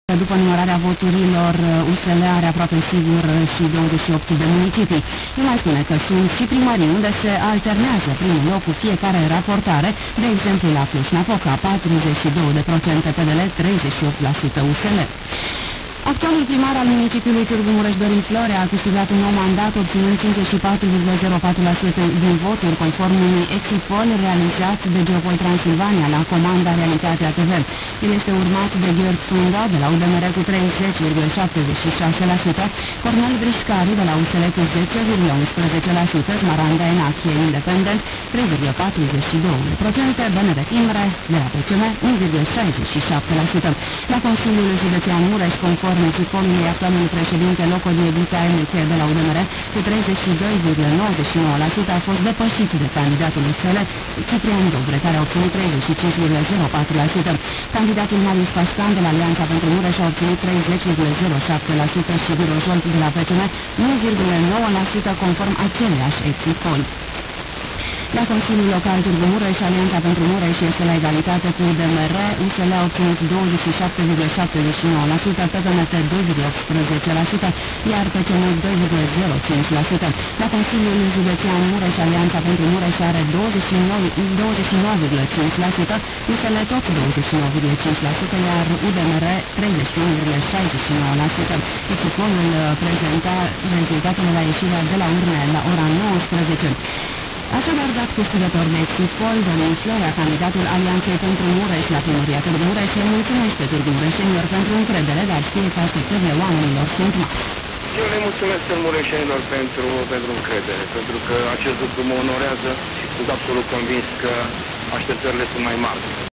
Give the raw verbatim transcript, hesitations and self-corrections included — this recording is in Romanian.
După numărarea voturilor, U S L are aproape sigur și douăzeci și opt de municipii. El mai spune că sunt și primării unde se alternează primul loc cu fiecare raportare, de exemplu la Cluj-Napoca, patruzeci și doi la sută P D L, treizeci și opt la sută U S L. Actualul primar al municipiului Târgu Mureș, Dorin Florea, a câștigat un nou mandat, obținând cincizeci și patru virgulă zero patru la sută din voturi, conform unui exit poll realizat de Geopol Transilvania la comanda Realitatea T V. El este urmat de Gheorghe Frunda de la U D M R cu treizeci virgulă șaptezeci și șase la sută, Cornel Brișcari de la U S L cu zece virgulă unsprezece la sută, Smaranda Enache, independent, trei virgulă patruzeci și doi la sută, Benedek Imre de la P C M, unu virgulă șaizeci și șapte la sută. La Consiliul Județean Mureș, conform exit-pollului, actualul președinte Locodie Ghita Enache de la U D M R cu treizeci și doi virgulă nouăzeci și nouă la sută a fost depășit de candidatul U S L, Ciprian Dobre, care a obținut treizeci și cinci virgulă zero patru la sută. Candidatul Marius Pașcan de la Alianța pentru Mureș a obținut treizeci virgulă zero șapte la sută și Viro Jolt de la P C M unu virgulă nouă la sută, conform aceleiași exit poll. La Consiliul Local Târgu Mureș, Alianța pentru Mureș este la egalitate cu U D M R, U S L a obținut douăzeci și șapte virgulă șaptezeci și nouă la sută, P P M T doi virgulă optsprezece la sută, iar P C M doi virgulă zero cinci la sută. La Consiliul Județean Mureș, Alianța pentru Mureș are douăzeci și nouă virgulă cinci la sută, U S L tot douăzeci și nouă virgulă cinci la sută, iar U D M R treizeci și unu virgulă șaizeci și nouă la sută. Exit-pollul prezenta rezultatele la ieșirea de la urne la ora nouăsprezece. Așadar, dat câștigător de exit poll, Dorin Florea, candidatul Alianței pentru Mureș la primăria Târgu Mureș, le mulțumește târgu mureșenilor pentru încredere, dar știe că așteptările oamenilor sunt mari. Eu le mulțumesc mureșenilor pentru, pentru încredere, pentru că acest lucru mă onorează și sunt absolut convins că așteptările sunt mai mari.